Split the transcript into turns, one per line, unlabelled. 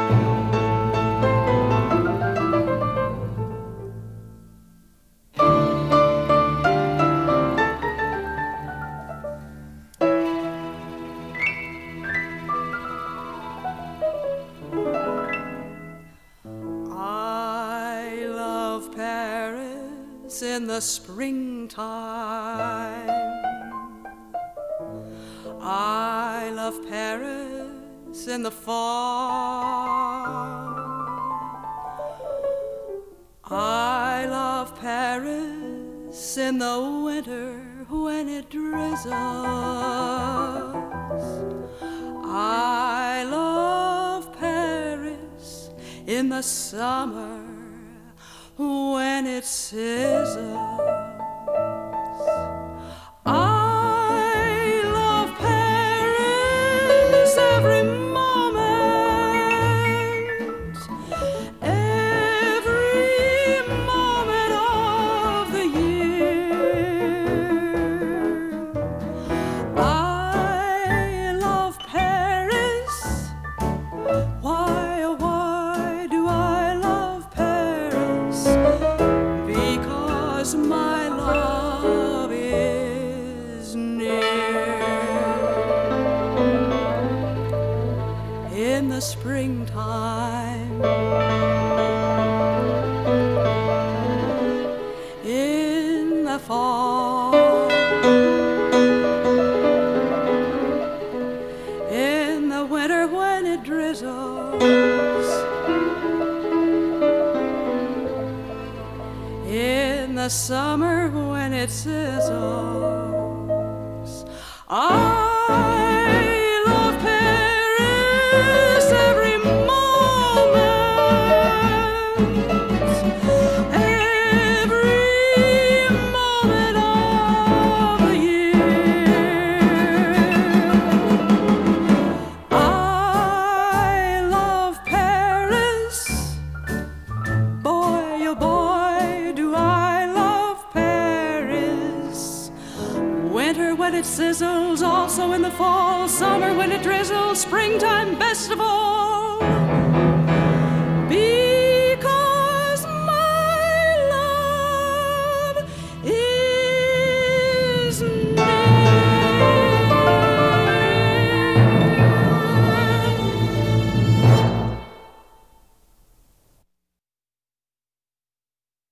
In the springtime, I love Paris in the fall. I love Paris in the winter when it drizzles. I love Paris in the summer when it sizzles. I love Paris every moment of the year. I love Paris. Why, oh why do I love Paris? Because my love is near. In the springtime, in the fall, in the winter when it drizzles, in the summer when it sizzles. I love Paris every moment of the year. I love Paris. Boy, oh boy, do I love Paris. Winter when it sizzles, also in the fall. Summer when it drizzles, springtime best of all.